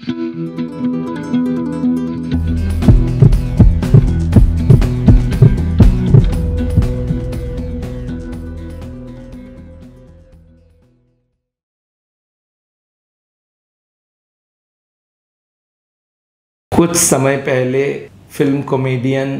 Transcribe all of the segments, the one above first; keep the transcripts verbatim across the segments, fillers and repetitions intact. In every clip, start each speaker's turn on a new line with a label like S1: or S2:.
S1: कुछ समय पहले film comedian,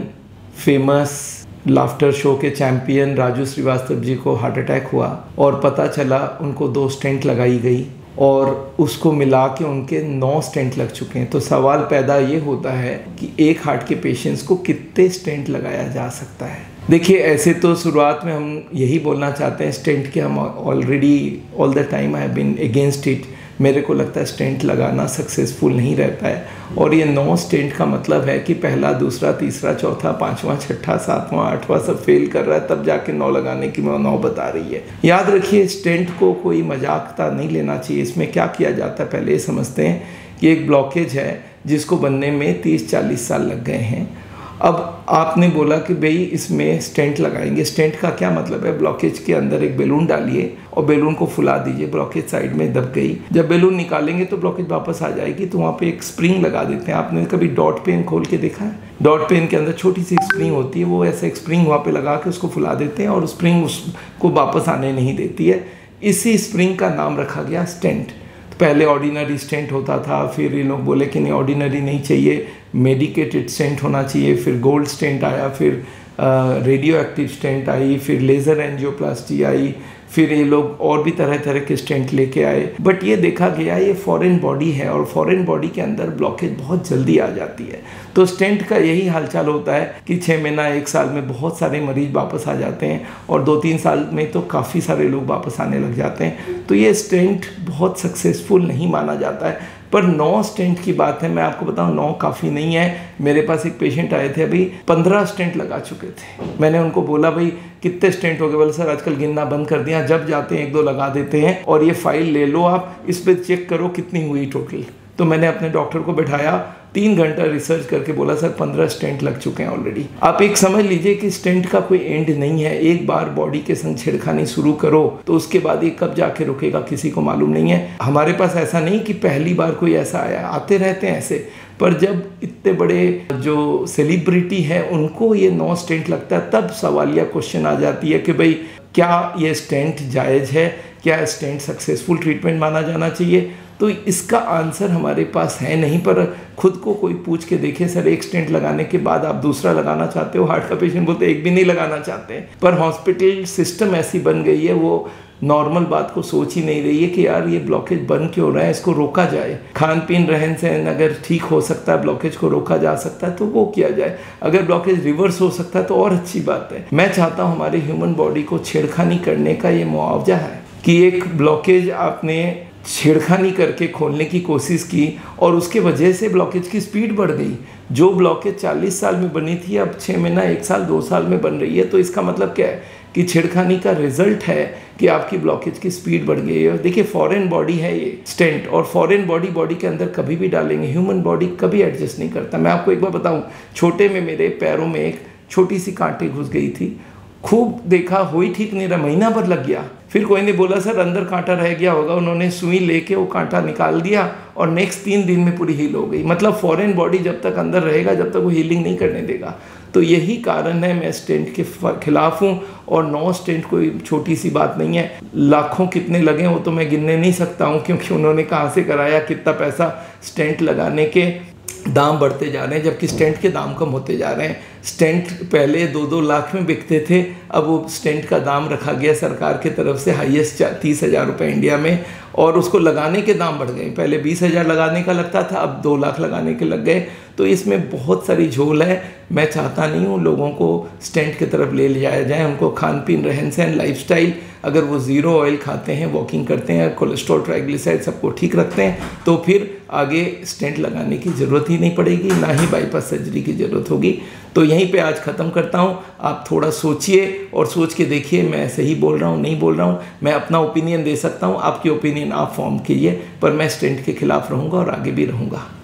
S1: famous laughter show के चैंपियन राजू श्रीवास्तव जी को हार्ट अटैक हुआ और पता चला उनको दो स्टेंट लगाई गई और उसको मिला के उनके नौ स्टेंट लग चुके हैं। तो सवाल पैदा ये होता है कि एक हार्ट के पेशेंट्स को कितने स्टेंट लगाया जा सकता है। देखिए, ऐसे तो शुरुआत में हम यही बोलना चाहते हैं स्टेंट के, हम already all the time I have been against it. मेरे को लगता है स्टेंट लगाना सक्सेसफुल नहीं रहता है और ये नौ स्टेंट का मतलब है कि पहला, दूसरा, तीसरा, चौथा, पांचवा, छठा, सातवां, आठवां सब फेल कर रहा है, तब जाके नौ लगाने की मैं नौ बता रही है। याद रखिए, स्टेंट को कोई मजाकता नहीं लेना चाहिए। इसमें क्या किया जाता है पहले ये समझते हैं कि एक ब्लॉकेज है जिसको बनने में तीस चालीस साल लग गए हैं। अब आपने बोला कि भाई इसमें स्टेंट लगाएंगे। स्टेंट का क्या मतलब है? ब्लॉकेज के अंदर एक बैलून डालिए और बैलून को फुला दीजिए, ब्लॉकेज साइड में दब गई। जब बैलून निकालेंगे तो ब्लॉकेज वापस आ जाएगी। तो वहाँ पे एक स्प्रिंग लगा देते हैं। आपने कभी डॉट पेन खोल के देखा है? डॉट पेन के अंदर छोटी सी स्प्रिंग होती है, वो ऐसा एक स्प्रिंग वहाँ पे लगा के उसको फुला देते हैं और स्प्रिंग उसको वापस आने नहीं देती है। इसी स्प्रिंग का नाम रखा गया स्टेंट। पहले ऑर्डिनरी स्टेंट होता था, फिर ये लोग बोले कि नहीं ऑर्डिनरी नहीं चाहिए, मेडिकेटेड स्टेंट होना चाहिए। फिर गोल्ड स्टेंट आया, फिर रेडियो एक्टिव स्टेंट आई, फिर लेज़र एंजियोप्लास्टी आई, फिर ये लोग और भी तरह तरह के स्टेंट लेके आए। बट ये देखा गया ये फॉरेन बॉडी है और फॉरेन बॉडी के अंदर ब्लॉकेज बहुत जल्दी आ जाती है। तो स्टेंट का यही हालचाल होता है कि छः महीना एक साल में बहुत सारे मरीज वापस आ जाते हैं और दो तीन साल में तो काफ़ी सारे लोग वापस आने लग जाते हैं। तो ये स्टेंट बहुत सक्सेसफुल नहीं माना जाता है। पर नौ स्टेंट की बात है, मैं आपको बताऊं नौ काफ़ी नहीं है। मेरे पास एक पेशेंट आए थे, अभी पंद्रह स्टेंट लगा चुके थे। मैंने उनको बोला भाई कितने स्टेंट हो गए? बोले सर आजकल गिनना बंद कर दिया, जब जाते हैं एक दो लगा देते हैं और ये फाइल ले लो आप, इस पर चेक करो कितनी हुई टोटल। तो मैंने अपने डॉक्टर को बैठाया, तीन घंटा रिसर्च करके बोला सर पंद्रह स्टेंट लग चुके हैं ऑलरेडी। आप एक समझ लीजिए कि स्टेंट का कोई एंड नहीं है। एक बार बॉडी के संग छेड़खानी शुरू करो तो उसके बाद ये कब जाके रुकेगा किसी को मालूम नहीं है। हमारे पास ऐसा नहीं कि पहली बार कोई ऐसा आया, आते रहते हैं ऐसे। पर जब इतने बड़े जो सेलिब्रिटी हैं उनको ये नौ स्टेंट लगता है, तब सवालिया क्वेश्चन आ जाती है कि भाई क्या ये स्टेंट जायज़ है? क्या स्टेंट सक्सेसफुल ट्रीटमेंट माना जाना चाहिए? तो इसका आंसर हमारे पास है नहीं। पर खुद को कोई पूछ के देखे, सर एक स्टेंट लगाने के बाद आप दूसरा लगाना चाहते हो? हार्ट का पेशेंट बोलते एक भी नहीं लगाना चाहते हैं। पर हॉस्पिटल सिस्टम ऐसी बन गई है, वो नॉर्मल बात को सोच ही नहीं रही है कि यार ये ब्लॉकेज बन क्यों रहा है, इसको रोका जाए। खान पीन रहन सहन अगर ठीक हो सकता है, ब्लॉकेज को रोका जा सकता है तो वो किया जाए। अगर ब्लॉकेज रिवर्स हो सकता है तो और अच्छी बात है। मैं चाहता हूँ हमारे ह्यूमन बॉडी को छेड़खानी करने का ये मुआवजा है कि एक ब्लॉकेज आपने छेड़खानी करके खोलने की कोशिश की और उसके वजह से ब्लॉकेज की स्पीड बढ़ गई। जो ब्लॉकेज चालीस साल में बनी थी अब छः महीना, एक साल, दो साल में बन रही है। तो इसका मतलब क्या है कि छेड़खानी का रिजल्ट है कि आपकी ब्लॉकेज की स्पीड बढ़ गई है। देखिए, फॉरेन बॉडी है ये स्टेंट और फॉरेन बॉडी बॉडी के अंदर कभी भी डालेंगे, ह्यूमन बॉडी कभी एडजस्ट नहीं करता। मैं आपको एक बार बताऊँ, छोटे में मेरे पैरों में एक छोटी सी कांटे घुस गई थी। खूब देखा, हुई ठीक नहीं रहा, महीना भर लग गया। फिर कोई ने बोला सर अंदर कांटा रह गया होगा, उन्होंने सुई लेके वो कांटा निकाल दिया और नेक्स्ट तीन दिन में पूरी हील हो गई। मतलब फॉरेन बॉडी जब तक अंदर रहेगा, जब तक वो हीलिंग नहीं करने देगा। तो यही कारण है मैं स्टेंट के खिलाफ हूँ और नौ स्टेंट कोई छोटी सी बात नहीं है। लाखों कितने लगे वो तो मैं गिनने नहीं सकता हूँ, क्योंकि उन्होंने कहाँ से कराया, कितना पैसा। स्टेंट लगाने के दाम बढ़ते जा रहे हैं जबकि स्टेंट के दाम कम होते जा रहे हैं। स्टेंट पहले दो दो लाख में बिकते थे, अब वो स्टेंट का दाम रखा गया सरकार की तरफ से हाईएस्ट तीस हज़ार रुपये इंडिया में, और उसको लगाने के दाम बढ़ गए। पहले बीस हज़ार लगाने का लगता था, अब दो लाख लगाने के लग गए। तो इसमें बहुत सारी झोल है। मैं चाहता नहीं हूँ लोगों को स्टेंट की तरफ ले जाया जाए। उनको खान पीन, रहन सहन, लाइफस्टाइल, अगर वो ज़ीरो ऑयल खाते हैं, वॉकिंग करते हैं, कोलेस्ट्रॉल, ट्राइग्लिसराइड सबको ठीक रखते हैं, तो फिर आगे स्टेंट लगाने की ज़रूरत ही नहीं पड़ेगी, ना ही बाईपास सर्जरी की ज़रूरत होगी। तो यहीं पे आज ख़त्म करता हूँ। आप थोड़ा सोचिए और सोच के देखिए मैं सही बोल रहा हूँ, नहीं बोल रहा हूँ। मैं अपना ओपिनियन दे सकता हूँ, आपकी ओपिनियन आप फॉर्म कीजिए, पर मैं स्टेंट के खिलाफ रहूँगा और आगे भी रहूँगा।